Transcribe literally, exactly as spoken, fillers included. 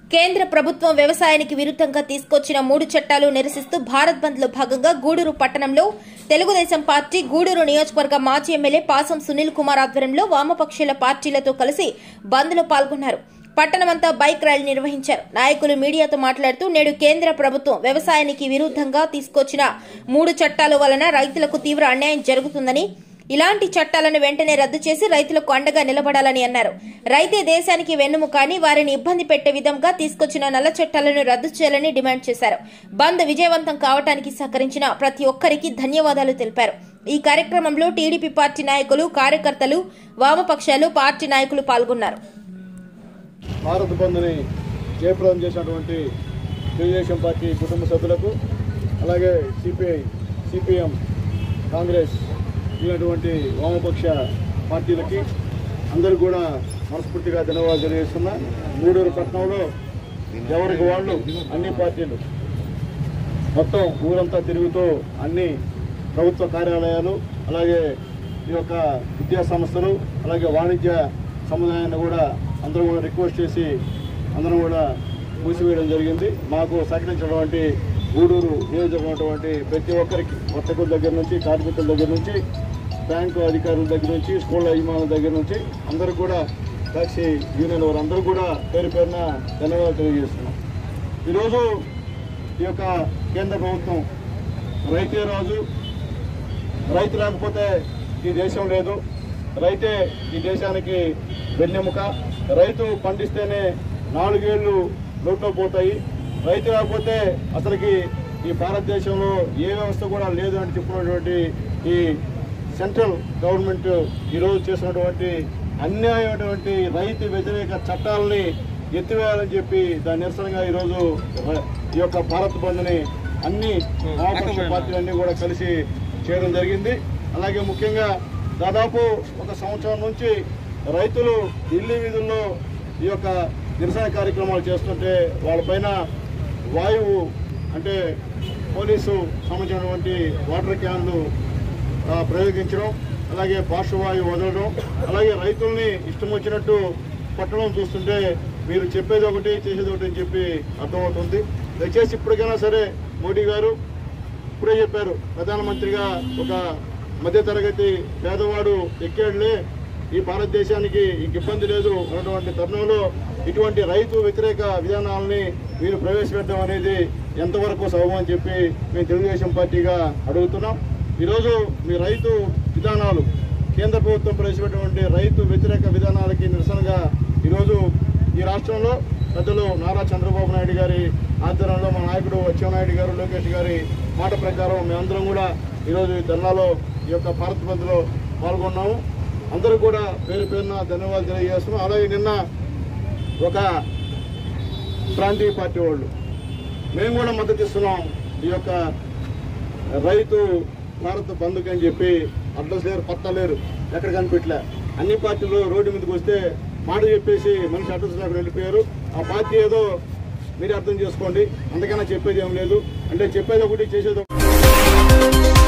కేంద్ర ప్రభుత్వం వ్యవసాయానికి విరుద్ధంగా తీసుకొచ్చిన మూడు చట్టాలు నిరసిస్తూ భారత్ బంద్ లో భాగంగా గూడూరు పట్టణంలో తెలుగుదేశం పార్టీ గూడూరు నియోజకవర్గ మాజీ ఎమ్మెల్యే పాసం సునీల్ కుమార్ ఆధ్వర్యంలో వామపక్షాల పార్టీలతో కలిసి బంద్ లో పాల్గొన్నారు. పట్టణమంతా బైక్ ర్యాలీ నిర్వహించారు. నాయకులు మీడియాతో మాట్లాడుతూ నేడు కేంద్ర ప్రభుత్వం వ్యవసాయానికి విరుద్ధంగా తీసుకొచ్చిన మూడు చట్టాల వలన రైతులకు తీవ్ర అన్యాయం జరుగుతుందని, ఇలాంటి చట్టాలను వెంటనే రద్దు చేసి రైతులకు అండగా నిలబడాలని అన్నారు. రైతే దేశానికి వెన్నుముక అని వారిని ఇబ్బంది పెట్టే విధంగా తీసుకొచ్చిన నల్ల చట్టాలను రద్దు చేయాలని డిమాండ్ చేశారు. బంద్ విజయవంతం కావడానికి సహకరించిన ప్రతి ఒక్కరికి ధన్యవాదాలు తెలిపారు. ఈ కార్యక్రమంలో టీడీపీ పార్టీ నాయకులు, కార్యకర్తలు, వామపక్షాలు పార్టీ నాయకులు పాల్గొన్నారు. భారత్ బంద్ని జయప్రదం చేసినటువంటి తెలుగుదేశం పార్టీ కుటుంబ సభ్యులకు, అలాగే సిపిఐ, సిపిఎం, కాంగ్రెస్ ఇలాంటి వామపక్ష పార్టీలకి అందరూ కూడా మనస్ఫూర్తిగా ధన్యవాదాలు తెలియజేస్తున్నా. గూడూరు పట్టణంలో ఎవరికి వాళ్ళు అన్ని పార్టీలు మొత్తం ఊరంతా తిరుగుతూ అన్ని ప్రభుత్వ కార్యాలయాలు, అలాగే ఈ యొక్క విద్యా సంస్థలు, అలాగే వాణిజ్య సముదాయాన్ని కూడా అందరూ కూడా రిక్వెస్ట్ చేసి అందరం కూడా మూసివేయడం జరిగింది. మాకు సహకరించినటువంటి గూడూరు నియోజకమైనటువంటి ప్రతి ఒక్కరికి, వర్తకుల దగ్గర నుంచి, కార్మికుల దగ్గర నుంచి, బ్యాంకు అధికారుల దగ్గర నుంచి, స్కూళ్ళ యజమానుల దగ్గర నుంచి అందరూ కూడా, టాక్సీ యూనియన్ వారందరూ కూడా పేరు పేరున ధన్యవాదాలు తెలియజేస్తున్నాం. ఈరోజు ఈ యొక్క కేంద్ర ప్రభుత్వం రైతే రాజు, రైతు లేకపోతే ఈ దేశం లేదు, రైతే ఈ దేశానికి వెన్నెముక, రైతు పండిస్తేనే నాలుగేళ్లు లోట్లో పోతాయి, రైతు లేకపోతే అసలుకి ఈ భారతదేశంలో ఏ వ్యవస్థ కూడా లేదు అని చెప్పుకున్నటువంటి ఈ సెంట్రల్ గవర్నమెంట్ ఈరోజు చేసినటువంటి అన్యాయమైనటువంటి రైతు వ్యతిరేక చట్టాలని ఎత్తివేయాలని చెప్పి దాని నిరసనగా ఈరోజు ఈ యొక్క భారత్ బంద్ని అన్ని వామపక్ష పార్టీలన్నీ కూడా కలిసి చేయడం జరిగింది. అలాగే ముఖ్యంగా దాదాపు ఒక సంవత్సరం నుంచి రైతులు ఢిల్లీ వీధుల్లో ఈ యొక్క నిరసన కార్యక్రమాలు చేస్తుంటే వాళ్ళపైన వాయువు అంటే పోలీసు సంబంధించినటువంటి వాటర్ క్యాన్లు ప్రయోగించడం, అలాగే పార్శ్వవాయువు వదలడం, అలాగే రైతుల్ని ఇష్టం వచ్చినట్టు పట్టడం చూస్తుంటే మీరు చెప్పేది ఒకటి చేసేది ఒకటి అని చెప్పి అర్థమవుతుంది. దయచేసి ఇప్పటికైనా సరే మోడీ గారు ఇప్పుడే చెప్పారు, ప్రధానమంత్రిగా ఒక మధ్యతరగతి పేదవాడు ఎక్కాడులే, ఈ భారతదేశానికి ఇంక ఇబ్బంది లేదు అన్నటువంటి తరుణంలో ఇటువంటి రైతు వ్యతిరేక విధానాలని మీరు ప్రవేశపెట్టడం అనేది ఎంతవరకు సబబని చెప్పి మేము తెలుగుదేశం పార్టీగా అడుగుతున్నాం. ఈరోజు మీ రైతు విధానాలు, కేంద్ర ప్రభుత్వం ప్రవేశపెట్టినటువంటి రైతు వ్యతిరేక విధానాలకి నిరసనగా ఈరోజు ఈ రాష్ట్రంలో పెద్దలు నారా చంద్రబాబు నాయుడు గారి ఆధ్వర్యంలో మా నాయకుడు అచ్చెన్నాయుడు గారు, లోకేష్ గారి మాట ప్రకారం మేమందరం కూడా ఈరోజు ఈ ధర్నాలో ఈ యొక్క భారత్ బంద్లో పాల్గొన్నాము. అందరూ కూడా పేరు పేరున ధన్యవాదాలు తెలియజేస్తున్నాం. అలాగే నిన్న ఒక ప్రాంతీయ పార్టీ వాళ్ళు మేము కూడా మద్దతు ఇస్తున్నాం ఈ యొక్క రైతు భారత్ బంద్కి అని చెప్పి, అడ్రస్ లేరు, పత్తా లేరు, ఎక్కడ కనిపెట్టలే. అన్ని పార్టీలు రోడ్డు మీదకి వస్తే మాట చెప్పేసి మనిషి అడ్రస్ లేకుండా వెళ్ళిపోయారు. ఆ పార్టీ ఏదో మీరే అర్థం చేసుకోండి, అంతకన్నా చెప్పేది ఏం లేదు. అంటే చెప్పేది ఒకటి, చేసేది ఒకటి.